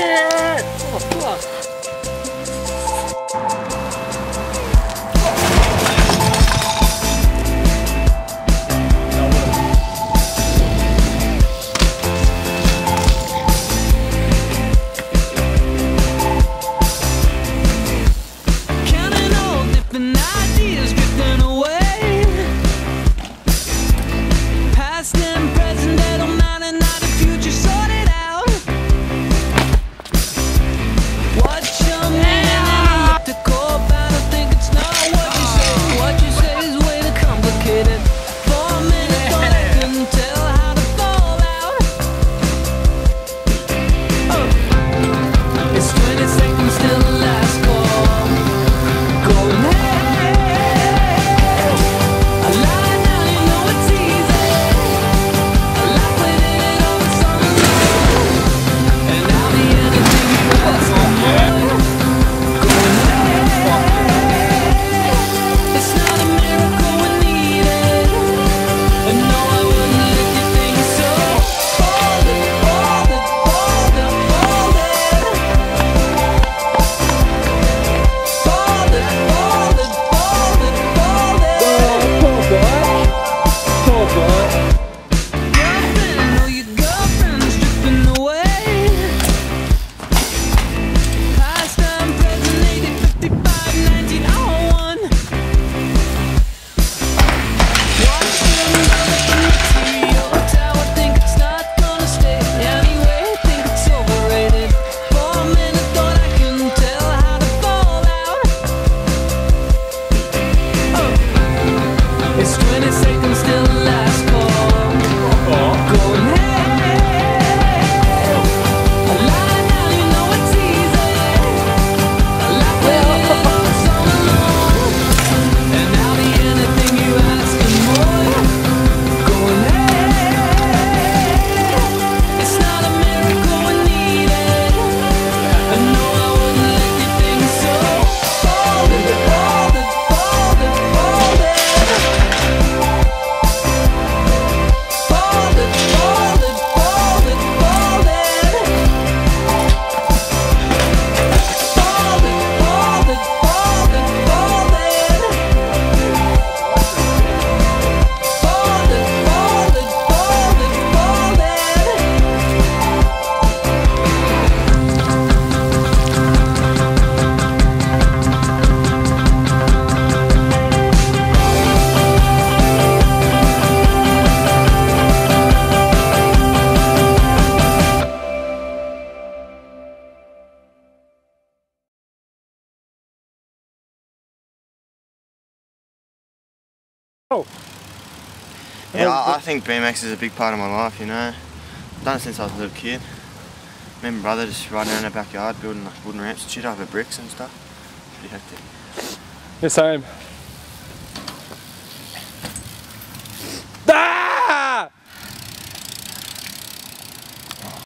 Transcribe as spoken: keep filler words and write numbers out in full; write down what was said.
shit! Oh, fuck. Oh. Yeah, I, I think B M X is a big part of my life, you know. I've done it since I was a little kid. Me and my brother just riding around our backyard building like wooden ramps and shit over bricks and stuff. Pretty hectic. The same.